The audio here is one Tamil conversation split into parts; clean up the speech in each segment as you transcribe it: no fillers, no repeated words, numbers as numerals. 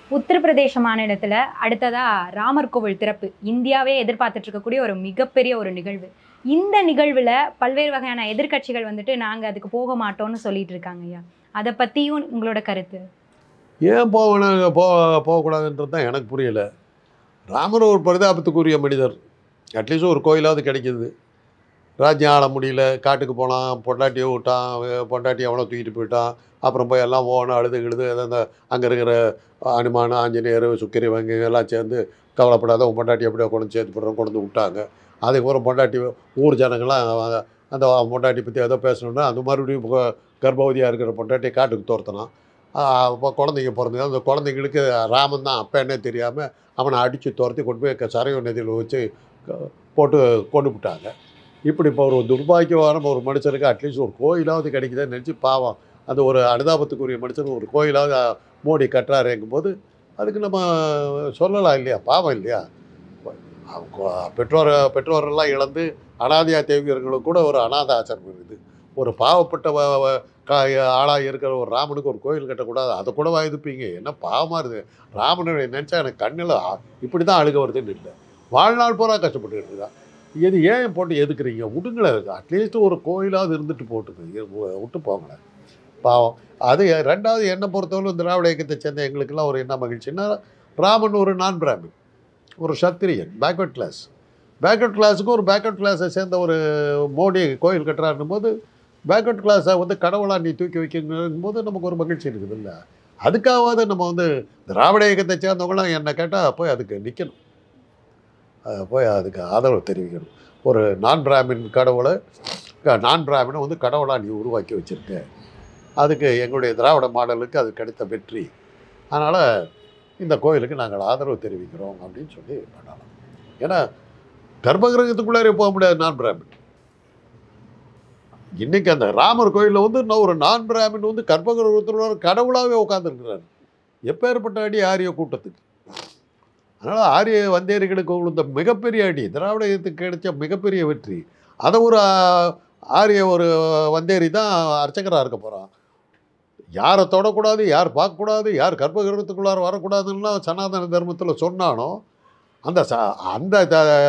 உத்தரப்பிரதேச மாநிலத்தில் அடுத்ததாக ராமர் கோவில் திறப்பு இந்தியாவே எதிர்பார்த்துட்டு இருக்கக்கூடிய ஒரு மிகப்பெரிய ஒரு நிகழ்வு. இந்த நிகழ்வில் பல்வேறு வகையான எதிர்க்கட்சிகள் வந்துட்டு நாங்கள் அதுக்கு போக மாட்டோம்னு சொல்லிட்டு இருக்காங்க ஐயா. அதை பற்றியும் உங்களோட கருத்து? ஏன் போகக்கூடாதுன்றது தான் எனக்கு புரியலை. ராமர் ஒரு பரிதாபத்துக்குரிய மனிதர். அட்லீஸ்ட் ஒரு கோயிலாவது கிடைக்கிது. ராஜ்யம் ஆள முடியல, காட்டுக்கு போனான், பொண்டாட்டியை விட்டான், பொண்டாட்டி அவனை தூக்கிட்டு போயிட்டான். அப்புறம் போய் எல்லாம் ஓன அழுது அந்த அங்கே இருக்கிற அனுமான், ஆஞ்சநேயர், சுக்கிரவங்க எல்லாம் சேர்ந்து கவலைப்படாத உன் பொண்டாட்டி எப்படியோ கொண்டு சேர்த்து போடுறோம் கொண்டு விட்டாங்க. அதுக்கப்புறம் பொண்டாட்டி ஊர் ஜனங்கள்லாம் அந்த பொண்டாட்டி பற்றி ஏதோ பேசணுன்னா அந்த மறுபடியும் கர்ப்பவதியாக இருக்கிற பொண்டாட்டியை காட்டுக்கு துரத்தினான். இப்போ குழந்தைங்க பிறந்தது. அந்த குழந்தைங்களுக்கு ராமன் தான் அப்போ என்ன தெரியாமல் அவனை அடித்து துரத்தி கொண்டு போய் சரையு நதியில் வச்சு போட்டு கொண்டு விட்டாங்க. இப்படி இப்போ ஒரு துர்பாக்கியமான ஒரு மனுஷனுக்கு அட்லீஸ்ட் ஒரு கோயிலாவது கிடைக்குதுன்னு நினச்சி பாவம் அந்த ஒரு அனுதாபத்துக்குரிய மனுஷன் ஒரு கோயிலாவது மோடி கட்டுறாருங்கும்போது அதுக்கு நம்ம சொல்லலாம் இல்லையா? பாவம் இல்லையா? பெற்றோரெல்லாம் இழந்து அனாதையா தேவியர்களுக்கு கூட ஒரு அனாதை ஆசிரமம் இருக்குது. ஒரு பாவப்பட்ட ஆளாக இருக்கிற ஒரு ராமனுக்கு ஒரு கோயில் கட்டக்கூடாது, அதை கூட வாய்துப்பீங்க. என்ன பாவமாக இருக்குது. ராமனை நினச்சா எனக்கு கண்ணில் இப்படி தான் அழுக வருதுன்னு இல்லை. வாழ்நாள் பூரா கஷ்டப்பட்டுக்கிட்டு இருக்கா. இது ஏன் போட்டு எதுக்குறீங்க? விடுங்களேன். அட்லீஸ்ட் ஒரு கோயிலாவது இருந்துட்டு போட்டுருக்கு, விட்டு போங்களேன். பாவம். அது ரெண்டாவது என்னை பொறுத்தவரை திராவிட இயக்கத்தை சேர்ந்த எங்களுக்கெல்லாம் ஒரு என்ன மகிழ்ச்சின்னா, ராமன் ஒரு நான் பிராமின், ஒரு சத்திரியன், பேக்வர்ட் கிளாஸுக்கு ஒரு பேக்வர்ட் கிளாஸை சேர்ந்த ஒரு மோடி கோயில் கட்டுறாருன்னும் போது பேக்வர்ட் கிளாஸை கடவுளாக நீ தூக்கி வைக்கணும் போது நமக்கு ஒரு மகிழ்ச்சி இருக்குது இல்லை? அதுக்காவது நம்ம திராவிட இயக்கத்தை சேர்ந்தவங்களாம் என்னை கேட்டால் போய் அதுக்கு நிற்கணும், போய் அதுக்கு ஆதரவு தெரிவிக்கணும். ஒரு நான் பிராமினை கடவுளாக நீ உருவாக்கி வச்சுருக்க, அதுக்கு எங்களுடைய திராவிட மாடலுக்கு அது கிடைத்த வெற்றி. அதனால் இந்த கோயிலுக்கு நாங்கள் ஆதரவு தெரிவிக்கிறோம் அப்படின்னு சொல்லி பண்ணலாம். ஏன்னா கர்ப்பகிரகத்துக்குள்ளாரே போக முடியாது நான் பிராமின். இன்றைக்கி அந்த ராமர் கோயிலில் ஒரு நான் பிராமின் கர்ப்பகிரகத்தில் கடவுளாகவே உட்காந்துருக்கிறார். எப்பேற்பட்ட அடி ஆரிய கூட்டத்துக்கு. அதனால் ஆரிய வந்தேரிகளுக்கு உள்ள மிகப்பெரிய அடி, திராவிட இயக்கத்துக்கு கிடைச்ச மிகப்பெரிய வெற்றி. அதை ஒரு ஆரிய ஒரு வந்தேரி தான் அர்ச்சகராக இருக்க போகிறான். யாரை தொடக்கூடாது, யார் பார்க்கக்கூடாது, யார் கர்ப்பகிரகத்துக்குள்ளார வரக்கூடாதுன்னா சனாதன தர்மத்தில் சொன்னானோ அந்த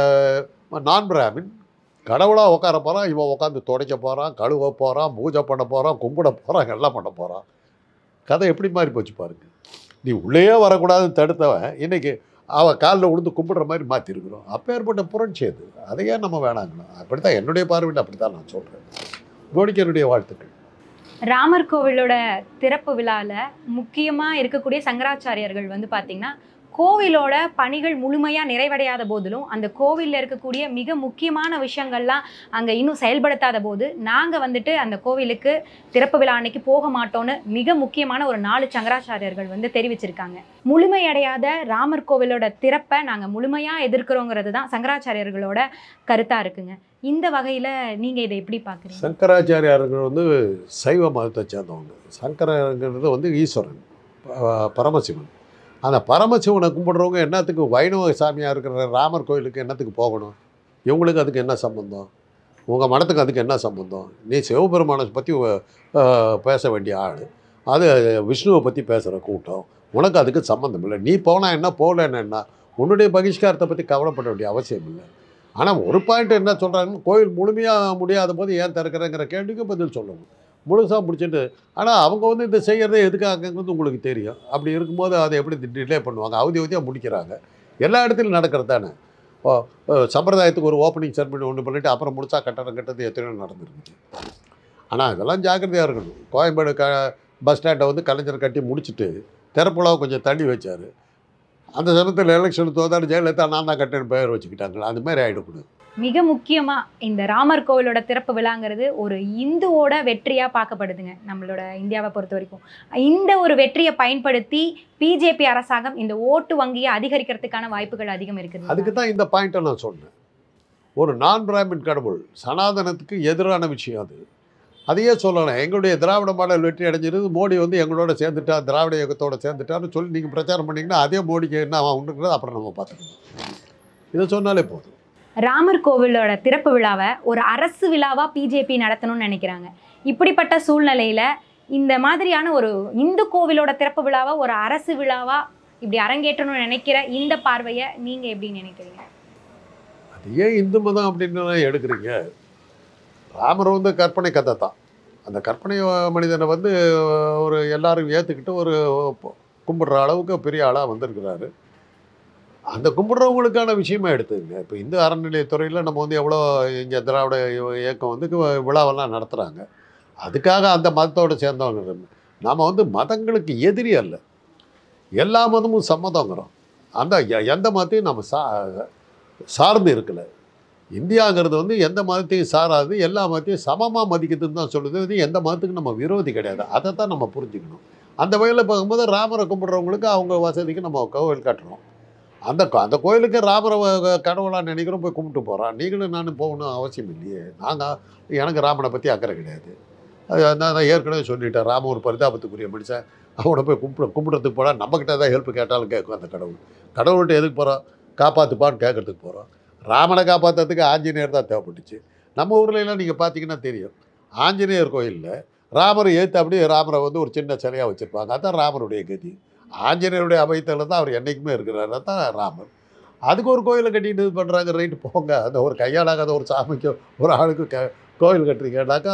நான் பிராமின் கடவுளாக உட்கார போகிறான். இவன் உட்காந்து துடைக்க போகிறான், கழுவ போகிறான், பூஜை பண்ண போகிறான், கும்பிட போகிறான், எல்லாம் பண்ண போகிறான். கதை எப்படி மாறி போச்சு பாருங்க. நீ உள்ளேயே வரக்கூடாதுன்னு தடுத்தவன் இன்றைக்கி அவன் காலில் விழுந்து கும்பிடுற மாதிரி மாற்றிருக்கிறோம். அப்பேற்பட்ட புரட்சி அது. அதையே நம்ம வேணாங்கணும். அப்படி தான் என்னுடைய பார்வையில் அப்படி தான் நான் சொல்கிறேன். மோடிக்கு என்னுடைய வாழ்த்துக்கள். ராமர் கோவிலோட திறப்பு விழாவில் முக்கியமாக இருக்கக்கூடிய சங்கராச்சாரியர்கள் பார்த்திங்கன்னா கோவிலோட பணிகள் முழுமையாக நிறைவடையாத போதிலும் அந்த கோவிலில் இருக்கக்கூடிய மிக முக்கியமான விஷயங்கள்லாம் அங்கே இன்னும் செயல்படுத்தாத போது நாங்கள் அந்த கோவிலுக்கு திறப்பு விழா அன்னைக்கு போக மாட்டோன்னு மிக முக்கியமான ஒரு 4 சங்கராச்சாரியர்கள் தெரிவிச்சிருக்காங்க. முழுமையடையாத ராமர் கோவிலோட திறப்பை நாங்கள் முழுமையாக எதிர்க்கிறோங்கிறது தான் சங்கராச்சாரியர்களோட கருத்தாக இருக்குங்க. இந்த வகையில் நீங்கள் இதை எப்படி பார்க்குறீங்க? சங்கராச்சாரியார்கள் சைவ மதத்தை சேர்ந்தவங்க. சங்கரங்கிறது ஈஸ்வரன், பரமசிவன். அந்த பரமசிவனை கும்பிடுறவங்க என்னத்துக்கு வைணவ சாமியாக இருக்கிற ராமர் கோயிலுக்கு என்னத்துக்கு போகணும்? இவங்களுக்கு அதுக்கு என்ன சம்பந்தம்? உங்கள் மனத்துக்கு அதுக்கு என்ன சம்பந்தம்? நீ சிவபெருமானை பற்றி பேச வேண்டிய ஆள், அது விஷ்ணுவை பற்றி பேசுகிற கூட்டம். உனக்கு அதுக்கு சம்மந்தம் இல்லை. நீ போனால் என்ன, போகலன்னு என்ன? உன்னுடைய பகிஷ்காரத்தை பற்றி கவலைப்பட வேண்டிய அவசியம் இல்லை. ஆனால் ஒரு பாயிண்ட் என்ன சொல்கிறாங்கன்னு, கோயில் முழுமையாக முடியாத போது ஏன் திறக்கிறேங்கிற கேள்விக்கு பதில் சொல்லணும். முழுசாக முடிச்சுட்டு ஆனால் அவங்க இதை செய்கிறதே எதுக்காகங்கிறது உங்களுக்கு தெரியும். அப்படி இருக்கும்போது அதை எப்படி டிலே பண்ணுவாங்க? அவதியாக முடிக்கிறாங்க. எல்லா இடத்துலையும் நடக்கிறது தானே. சம்பிரதாயத்துக்கு ஒரு ஓப்பனிங் செரமனி ஒன்று பண்ணிவிட்டு அப்புறம் முடிச்சா கட்டடம் கட்டது எத்தனையோ நடந்துருக்கு. ஆனால் இதெல்லாம் ஜாக்கிரதையாக இருக்கணும். கோயம்பேடு பஸ் ஸ்டாண்டை கலைஞர் கட்டி முடிச்சுட்டு திறப்புலாவை கொஞ்சம் தள்ளி வச்சார். அந்த சமயத்தில் எலெக்ஷன் தோதாடு ஜெயலலிதா நான் தான் கட்டணம் பெயர் வச்சுக்கிட்டாங்க. அது மாதிரி ஆகிடக்கூடாது. மிக முக்கியமாக இந்த ராமர் கோவிலோட திறப்பு விழாங்கிறது ஒரு இந்துவோட வெற்றியாக பார்க்கப்படுதுங்க நம்மளோட இந்தியாவை பொறுத்த வரைக்கும். இந்த ஒரு வெற்றியை பயன்படுத்தி பிஜேபி அரசாங்கம் இந்த ஓட்டு வங்கியை அதிகரிக்கிறதுக்கான வாய்ப்புகள் அதிகம் இருக்குது. அதுக்கு தான் இந்த பாயிண்ட்டை நான் சொன்னேன். ஒரு நான் பிராமின் கடவுள் சனாதனத்துக்கு எதிரான விஷயம் அது. அதையே சொல்லலாம். எங்களுடைய திராவிட மாடல் வெற்றி அடைஞ்சிருந்து மோடி எங்களோட சேர்ந்துட்டா, திராவிட இயக்கத்தோடு சேர்ந்துட்டான்னு சொல்லி நீங்கள் பிரச்சாரம் பண்ணிங்கன்னா அதே மோடிக்கு என்ன உண்டுங்கிறது அப்புறம் நம்ம பார்த்துக்கணும். இதை சொன்னாலே போதும். ராமர் கோவிலோட திறப்பு விழாவை ஒரு அரசு விழாவாக பிஜேபி நடத்தணும்னு நினைக்கிறாங்க. இப்படிப்பட்ட சூழ்நிலையில் இந்த மாதிரியான ஒரு இந்து கோவிலோட திறப்பு விழாவை ஒரு அரசு விழாவாக இப்படி அரங்கேற்றணும்னு நினைக்கிற இந்த பார்வையை நீங்கள் எப்படி நினைக்கிறீங்க? அது ஏன் இந்து மதம் அப்படின்னு எடுக்கிறீங்க? ராமர் வந்து கற்பனை கதை தான். அந்த கற்பனை மனிதனை வந்து ஒரு எல்லாரும் ஏற்றுக்கிட்டு ஒரு கும்பிடுற அளவுக்கு பெரிய ஆளாக வந்திருக்கிறாரு. அந்த கும்பிடுறவங்களுக்கான விஷயமா எடுத்துங்க. இப்போ இந்து அறநிலையத்துறையில் நம்ம வந்து எவ்வளோ இங்கே திராவிட இயக்கம் வந்து விழாவெல்லாம் நடத்துகிறாங்க. அதுக்காக அந்த மதத்தோடு சேர்ந்தவங்க நாம் வந்து மதங்களுக்கு எதிரி அல்ல. எல்லா மதமும் சம்மதங்கிறோம். அந்த எந்த மதத்தையும் நம்ம சார்ந்து இருக்கலை. இந்தியாங்கிறது வந்து எந்த மதத்தையும் சாராது, எல்லா மதத்தையும் சமமாக மதிக்கிறதுன்னு தான் சொல்லுது. இது எந்த மதத்துக்கும் நம்ம விரோதி கிடையாது. அதை தான் நம்ம புரிஞ்சுக்கணும். அந்த வகையில் பார்க்கும்போது ராமரை கும்பிட்றவங்களுக்கு அவங்க வசதிக்கு நம்ம கோவில் கட்டுறோம். அந்த கோயிலுக்கு ராமரை கடவுளாக நினைக்கிறோம், போய் கும்பிட்டு போகிறோம். நீங்களும் நானும் போகணும் அவசியம் இல்லையே. எனக்கு ராமனை பற்றி அக்கறை கிடையாது. அது நான் ஏற்கனவே சொல்லிட்டேன். ராம ஒரு பரிதாபத்துக்குரிய மனுஷன். அவனை போய் கும்பிட்றதுக்கு போனால் நம்மக்கிட்ட தான் ஹெல்ப் கேட்டாலும் கேட்கும் அந்த கடவுள். கடவுள்கிட்ட எதுக்கு போகிறோம்? காப்பாற்றுப்பான்னு கேட்கறதுக்கு போகிறோம். ராமனை காப்பாற்றுறதுக்கு ஆஞ்சநேயர் தான் தேவைப்பட்டுச்சு. நம்ம ஊர்லலாம் நீங்கள் பார்த்தீங்கன்னா தெரியும், ஆஞ்சநேயர் கோயிலில் ராமரை ஏற்று அப்படியே ராமரை வந்து ஒரு சின்ன சிலையாக வச்சுருப்பாங்க. அதுதான் ராமருடைய கதி. ஆஞ்சநேயருடைய அபயத்தில் தான் அவர் என்றைக்குமே இருக்கிறார். தான் ராமர். அதுக்கு ஒரு கோயிலை கட்டிட்டு இது பண்ணுறாங்க. ரைட்டு போங்க. அந்த ஒரு கையாளாகாத ஒரு சாமிக்கு ஒரு ஆளுக்கு கோயில் கட்டுறீங்கன்னாக்கா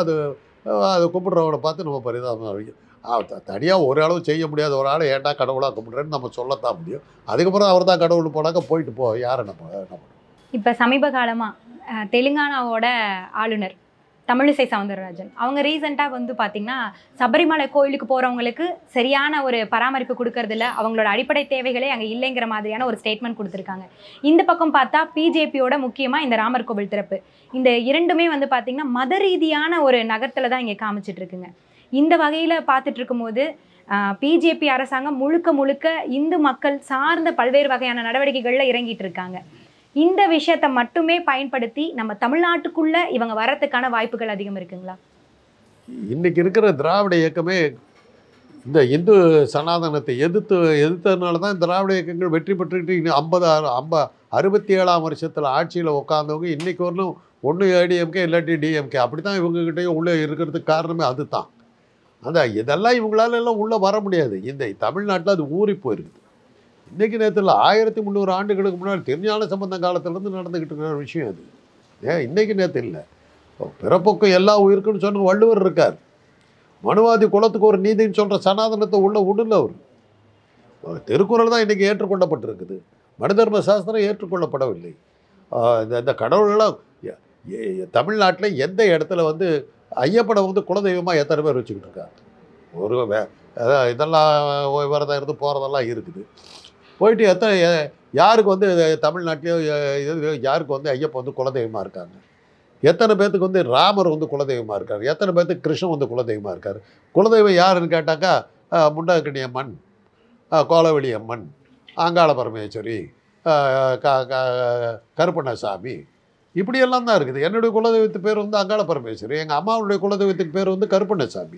அது கும்பிட்றவனை பார்த்து நம்ம பரிதாபம். தனியாக ஒரு அளவு செய்ய முடியாத ஒரு ஆளை ஏன்டா கடவுளாக கும்பிட்றேன்னு நம்ம சொல்லத்தான் முடியும். அதுக்கப்புறம் அவர் தான் கடவுள் போனாக்கா போயிட்டு போ, யாரை நம்ம பண்ணுவோம். இப்போ சமீப காலமாக தெலுங்கானாவோட ஆளுநர் தமிழிசை சவுந்தரராஜன் அவங்க ரீசெண்டாக வந்து பார்த்திங்கன்னா சபரிமலை கோயிலுக்கு போகிறவங்களுக்கு சரியான ஒரு பராமரிப்பு கொடுக்கறதில்ல, அவங்களோட அடிப்படை தேவைகளே அங்கே இல்லைங்கிற மாதிரியான ஒரு ஸ்டேட்மெண்ட் கொடுத்துருக்காங்க. இந்த பக்கம் பார்த்தா பிஜேபியோட முக்கியமாக இந்த ராமர் கோவில் திறப்பு, இந்த இரண்டுமே வந்து பார்த்திங்கன்னா மத ரீதியான ஒரு நகரத்தில் தான் இங்கே காமிச்சிட்ருக்குங்க. இந்த வகையில் பார்த்துட்டு இருக்கும்போது பிஜேபி அரசாங்கம் முழுக்க முழுக்க இந்து மக்கள் சார்ந்த பல்வேறு வகையான நடவடிக்கைகளில் இறங்கிட்டு இருக்காங்க. இந்த விஷயத்தை மட்டுமே பயன்படுத்தி நம்ம தமிழ்நாட்டுக்குள்ள இவங்க வரத்துக்கான வாய்ப்புகள் அதிகம் இருக்குங்களா? இன்னைக்கு இருக்கிற திராவிட இயக்கமே இந்த இந்து சனாதனத்தை எதிர்த்ததுனால தான் திராவிட இயக்கங்கள் வெற்றி பெற்றுக்கிட்டு 67ஆம் வருஷத்தில் ஆட்சியில் உட்காந்தவங்க இன்னைக்கு வரலும் ஒன்று ஏடிஎம்கே இல்லாட்டி டிஎம்கே அப்படி தான் இவங்ககிட்டயும் உள்ளே இருக்கிறதுக்கு காரணமே அது தான். இதெல்லாம் இவங்களால எல்லாம் உள்ளே வர முடியாது. இந்த தமிழ்நாட்டில் அது ஊறி போயிருக்குது. இன்றைக்கி நேரத்தில் 1300 ஆண்டுகளுக்கு முன்னாடி திருஞான சம்பந்தம் காலத்திலேருந்து நடந்துக்கிட்டு இருக்கிற விஷயம் அது. இன்றைக்கி நேரத்தில் இல்லை. பிறப்புக்கு எல்லா உயிருக்குன்னு சொன்ன வள்ளுவர் இருக்கார். மனுவாதி குலத்துக்கு ஒரு நீதின்னு சொல்கிற சனாதனத்தை உள்ள விடல அவர். திருக்குறள் தான் இன்றைக்கி ஏற்றுக்கொள்ளப்பட்டிருக்குது. மனுதர்ம சாஸ்திரம் ஏற்றுக்கொள்ளப்படவில்லை. இந்த கடவுள்களாம் தமிழ்நாட்டில் எந்த இடத்துல வந்து ஐயப்பனை வந்து குலதெய்வமாக எத்தனை பேர் வச்சுக்கிட்டு இருக்காங்க? ஒரு இதெல்லாம் விரதம் இருந்து போகிறதெல்லாம் இருக்குது. போயிட்டு யாருக்கு வந்து தமிழ்நாட்டிலையோ யாருக்கு வந்து ஐயப்பன் வந்து குலதெய்வமாக இருக்காங்க? எத்தனை பேர்த்துக்கு வந்து ராமர் வந்து குலதெய்வமாக இருக்கார்? எத்தனை பேர்த்துக்கு கிருஷ்ணன் வந்து குலதெய்வமாக இருக்கார்? குலதெய்வம் யாருன்னு கேட்டாக்கா முண்டகக்கணி அம்மன், கோலவெளி அம்மன், அங்காள பரமேஸ்வரி, கருப்பண்ணசாமி, இப்படியெல்லாம் தான் இருக்குது. என்னுடைய குலதெய்வத்துக்கு பேர் வந்து அங்காள பரமேஸ்வரி, எங்கள் அம்மாவுடைய குலதெய்வத்துக்கு பேர் வந்து கருப்பண்ணசாமி.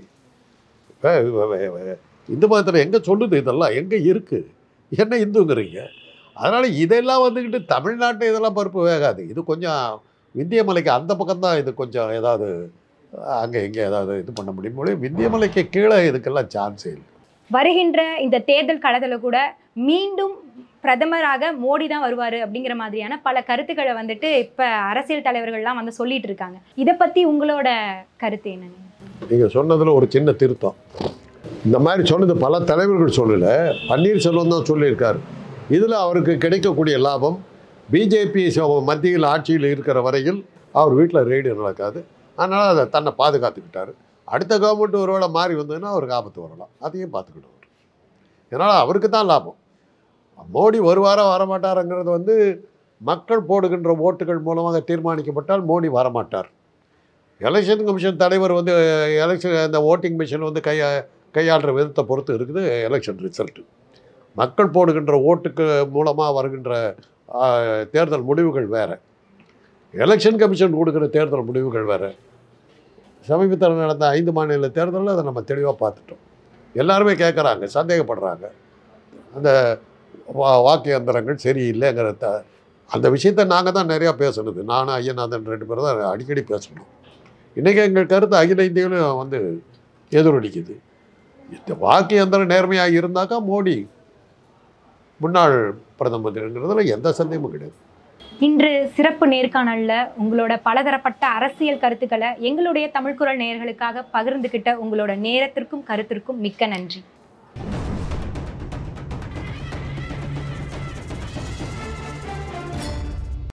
இந்து மதத்தில் எங்கே சொல்லுது? இதெல்லாம் எங்கே இருக்குது? என்ன இந்துங்கிறீங்க? அதனால் இதெல்லாம் வந்துக்கிட்டு தமிழ்நாட்டை இதெல்லாம் பருப்பு வேகாது. இது கொஞ்சம் விந்தியமலைக்கு அந்த பக்கம்தான் இது கொஞ்சம் ஏதாவது அங்கே இங்கே ஏதாவது இது பண்ண முடியும். விந்தியமலைக்கு கீழே இதுக்கெல்லாம் சான்ஸே இல்லை. வருகின்ற இந்த தேர்தல் களத்தில் கூட மீண்டும் பிரதமராக மோடி தான் வருவார் அப்படிங்கிற மாதிரியான பல கருத்துக்களை வந்துட்டு இப்போ அரசியல் தலைவர்கள்லாம் வந்து சொல்லிட்டு இருக்காங்க. இதை பற்றி உங்களோட கருத்து என்னங்க? நீங்கள் சொன்னதில் ஒரு சின்ன திருத்தம். இந்த மாதிரி சொன்னது பல தலைவர்கள் சொல்லலை, பன்னீர்செல்வம் தான் சொல்லியிருக்கார். இதில் அவருக்கு கிடைக்கக்கூடிய லாபம் பிஜேபி மத்தியில் ஆட்சியில் இருக்கிற வரையில் அவர் வீட்டில் ரெய்டு நடக்காது. அதனால் அதை தன்னை பாதுகாத்துக்கிட்டார். அடுத்த கவர்மெண்ட் ஒருவேளை மாறி வந்ததுன்னா அவருக்கு ஆபத்து வரலாம். அதையும் பார்த்துக்கிடுவார். அதனால் அவருக்கு தான் லாபம். மோடி வருவாரா வரமாட்டாருங்கிறது வந்து மக்கள் போடுகின்ற ஓட்டுகள் மூலமாக தீர்மானிக்கப்பட்டால் மோடி வரமாட்டார். எலெக்ஷன் கமிஷன் தலைவர் வந்து அந்த ஓட்டிங் மிஷின் வந்து கையாளுற விதத்தை பொறுத்து இருக்குது எலெக்ஷன் ரிசல்ட்டு. மக்கள் போடுகின்ற ஓட்டுக்கு மூலமாக வருகின்ற தேர்தல் முடிவுகள் வேறு, எலெக்ஷன் கமிஷன் கொடுக்குற தேர்தல் முடிவுகள் வேறு. சமீபத்தில் நடந்த 5 மாநில தேர்தலில் அதை நம்ம தெளிவாக பார்த்துட்டோம். எல்லாருமே கேட்குறாங்க, சந்தேகப்படுறாங்க. அந்த வாக்கு எந்திரங்கள் சரியில்லைங்கிற அந்த விஷயத்தை நாங்கள் தான் நிறையா பேசணுது. நானும் ஐயநாதன் 2 பேர் தான் அடிக்கடி பேசணும். இன்றைக்கி எங்கள் கருத்து அகில இந்தியாவிலும் வந்து எதிரொலிக்குது. இந்த வாக்கு எந்திரம் நேர்மையாக இருந்தாக்கா மோடி முன்னாள் பிரதம மந்திரிங்கிறதுல எந்த சந்தேகமும் கிடையாது. இன்று சிறப்பு நேர்காணல்ல உங்களோட பலதரப்பட்ட அரசியல் கருத்துக்களை எங்களுடைய தமிழ் குரல் நேயர்களுக்காக பகிர்ந்துகிட்ட உங்களோட நேரத்திற்கும் கருத்திற்கும் மிக்க நன்றி.